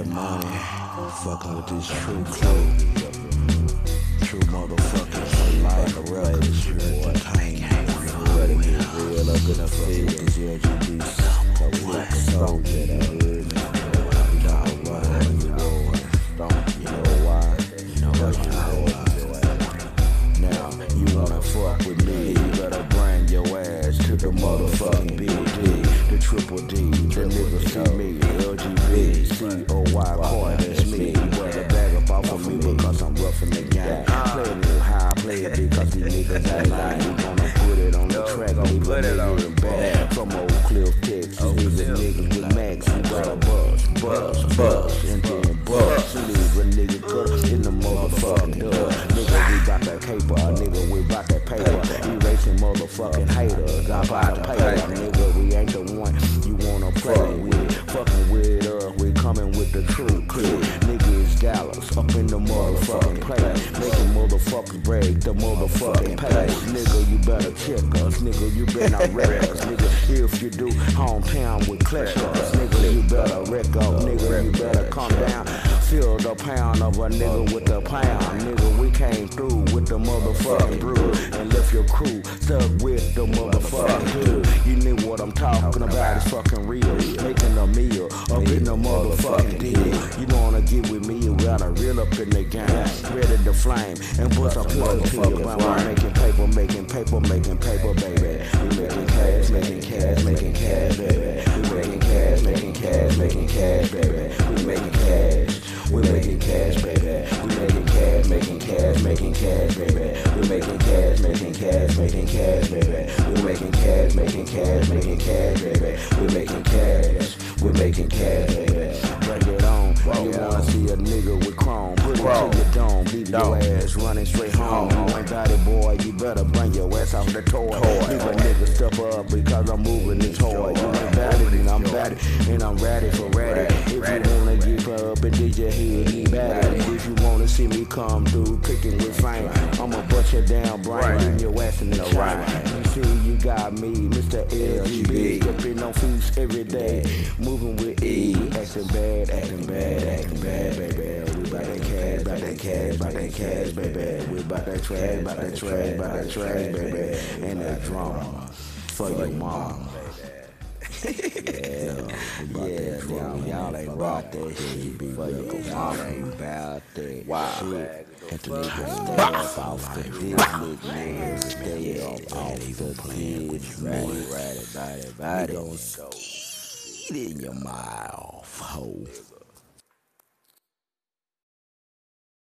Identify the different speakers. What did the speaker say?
Speaker 1: that money, fucking with this true crew. True motherfuckers for life, a record, entertainment. Ready to get real up in the field, this L.G.B. So we like a soldier, that is. We got to run every road. You know why? You know now, you wanna fuck with me, you better bring your ass to the motherfucking Big D, the Triple D, the niggas see me, L.G.B, C-O-Y, boy, that's me. You better bag up off of me because I'm roughing the game. Play it real high, play it because these niggas ain't lying. You gonna put it on the track, leave a nigga in back. From Oak Cliff, Texas, these niggas with Max, you gotta buzz, and then buzz. Leave a nigga cut in the motherfucking dub. Nigga, we bout that paper, nigga, we bout that paper. Erasing motherfucking haters, I buy the paper. Nigga, we ain't the one you wanna play with. Fucking with us, we coming with the true clip. Nigga, it's Dallas, up in the motherfucking place. Making motherfuckers break the motherfucking pace. Nigga, you better check us. Nigga, you better not wreck us. Nigga, if you do, hometown with clash us. Nigga, you better wreck up. Nigga, you better come down. Feel the pound of a nigga with the pound. Nigga, we came through with the motherfucking brew and left your crew stuck with the motherfucking dude. You knew what I'm talking about, it's fucking real. Making a meal up in the motherfucking deal. You wanna get with me, you gotta reel up in the game. Ready to flame and bust a plug to your brain. Making paper, baby. We making cash, baby. We making cash, baby. We making cash. We're making cash, baby. We making cash, baby. We making cash, baby. We making cash, baby. We making cash, baby. Bring it on. You wanna see a nigga with chrome? Put it to your dome. Leave your ass running straight home. You ain't got it, boy. You better bring your ass off the toy. Leave a nigga step up because I'm moving this toy. You ain't got it, and I'm bad it, and I'm ready for ready. If you wanna get up and dig your head, he bad it. If you wanna see me come through, kicking with fame, I'ma bust your down brain, leaving your ass in the chain. You see, you got me, Mr. L.G.B. Dipping on feast every day, moving with E. Acting bad, baby. We bout that cash, baby. We bout that trash, baby. And that drama for your mom. Yeah, y'all ain't about that shit. Y'all ain't about that. Wow. And the niggas stay up off the dick, niggas stay up off the dick. Right. We gon' skeet in your mouth, ho.